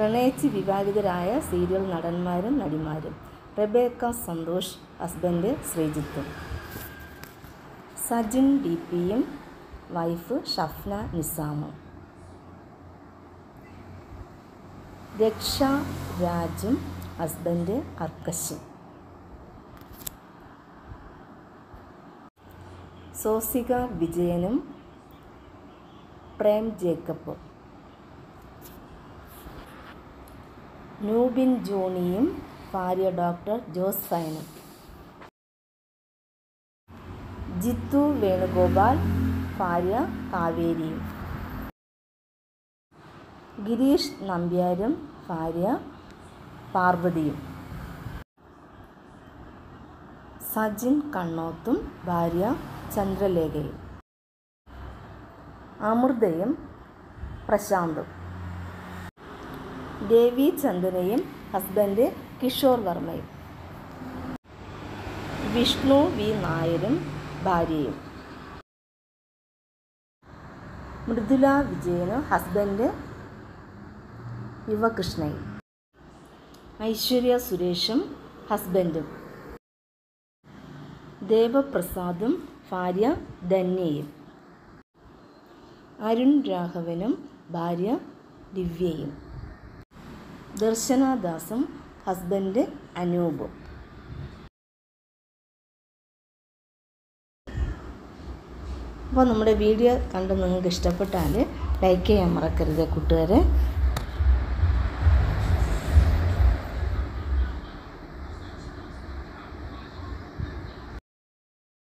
പ്രണയിച്ച് വിവാഹിതരായ സീരിയൽ നടന്മാരും നടിമാരും. റെബേക്ക സന്തോഷ്, ഹസ്ബൻഡ് ശ്രീജിത്തും. സജിൻ DPയും വൈഫ് ഷഫ്ന നിസാമും. രക്ഷ രാജും ഹസ്ബൻഡ് അർക്കശും. സോസിക വിജയനും പ്രേം ജേക്കബും. നൂബിൻ ജോണിയും ഭാര്യ ഡോക്ടർ ജോസ്ഫൈനും. ജിത്തു വേണുഗോപാൽ, ഭാര്യ കാവേരിയും. ഗിരീഷ് നമ്പ്യാരും ഭാര്യ പാർവതിയും. സജിൻ കണ്ണോത്തും ഭാര്യ ചന്ദ്രലേഖയും. അമൃതയും പ്രശാന്തും. ദേവി ചന്ദനയും ഹസ്ബൻഡ് കിഷോർ വർമ്മയും. വിഷ്ണു വി നായരും ഭാര്യയും. മൃദുല വിജയനും ഹസ്ബൻഡ് യുവകൃഷ്ണയും. ഐശ്വര്യ സുരേഷും ഹസ്ബൻഡും. ദേവപ്രസാദും ഭാര്യ ധന്യയും. അരുൺ രാഘവനും ഭാര്യ ദിവ്യയും. ദർശന ദാസും ഹസ്ബൻഡ് അനൂപും. അപ്പോൾ നമ്മുടെ വീഡിയോ കണ്ട് നിങ്ങൾക്ക് ഇഷ്ടപ്പെട്ടാൽ ലൈക്ക് ചെയ്യാൻ മറക്കരുത് കൂട്ടുകാരെ.